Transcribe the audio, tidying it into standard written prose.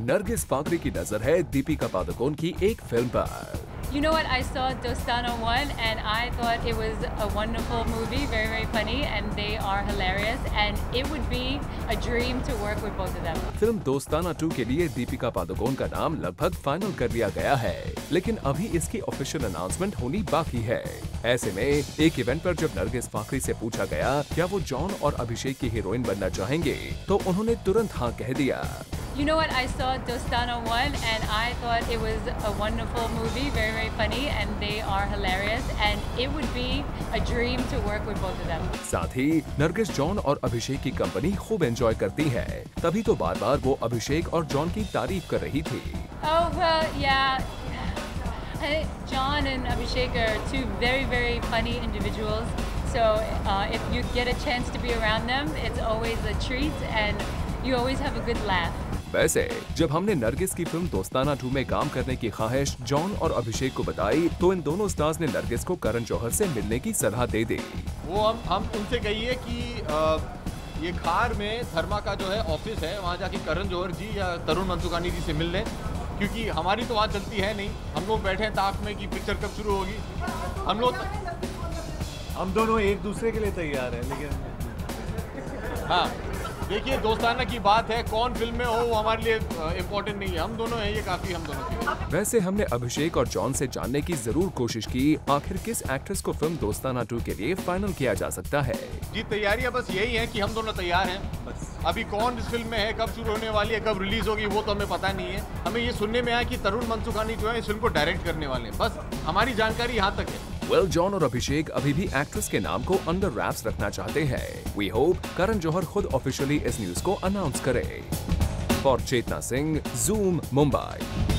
नरगिस फाकरी की नजर है दीपिका पादुकोण की एक फिल्म पर। You know what? I saw Dostana 1 and I thought it was a wonderful movie, very, very funny, and they are hilarious, and it would be a dream to work with both of them. Film Dostana 2 के लिए दीपिका पादुकोण का नाम लगभग final कर लिया गया है, लेकिन अभी इसकी ऑफिशियल अनाउंसमेंट होनी बाकी है। ऐसे में एक इवेंट पर जब नरगिस फाकरी से पूछा गया क्या वो जॉन और अभिषेक की हीरोइन बनना चाहेंगे, तो उन्होंने तुरंत हाँ कह दिया। You know what? I saw Dostana 1 and I thought it was a wonderful movie, very, very funny, and they are hilarious, and it would be a dream to work with both of them. साथ ही Nargis John और अभिषेक की company खूब enjoy करती है, तभी तो बार बार वो अभिषेक और जॉन की तारीफ कर रही थी। Oh, well, yeah. John and Abhishek are two very, very funny individuals. So if you get a chance to be around them, it's always a treat and you always have a good laugh. वैसे जब हमने नरगिस की film Dostana 2 में काम करने की ख्वाहिश John और अभिषेक को बताई, तो इन दोनों स्टार्स ने नरगिस को करण जौहर से मिलने की सलाह दे दी। वो हम उनसे कहिए कि ये खार में धर्मा का जो है ऑफिस है, वहाँ जाके करण जौहर जी या तरुण मंसूखानी जी से मिल लें, क्योंकि हमारी तो वहाँ चलती है नहीं। हम लोग बैठे हैं ताक में कि पिक्चर कब शुरू होगी। हम दोनों एक दूसरे के लिए तैयार हैं, लेकिन हाँ देखिए, दोस्ताना की बात है, कौन फिल्म में हो वो हमारे लिए इम्पोर्टेंट नहीं है। हम दोनों हैं, ये काफी हम दोनों के लिए। वैसे हमने अभिषेक और जॉन से जानने की जरूर कोशिश की आखिर किस एक्ट्रेस को फिल्म दोस्ताना 2 के लिए फाइनल किया जा सकता है। जी तैयारियां बस यही है कि हम दोनों तैयार हैं। बस अभी कौन इस फिल्म में है, कब शुरू होने वाली है, कब रिलीज होगी, वो तो हमें पता नहीं है। हमें ये सुनने में आया कि तरुण मंसूखानी जो है इस फिल्म को डायरेक्ट करने वाले हैं। बस हमारी जानकारी यहाँ तक है। वेल, जॉन और अभिषेक अभी भी एक्ट्रेस के नाम को अंडर रैप्स रखना चाहते हैं। वी होप करण जौहर खुद ऑफिशियली इस न्यूज को अनाउंस करे। For Chetna Singh, Zoom, Mumbai.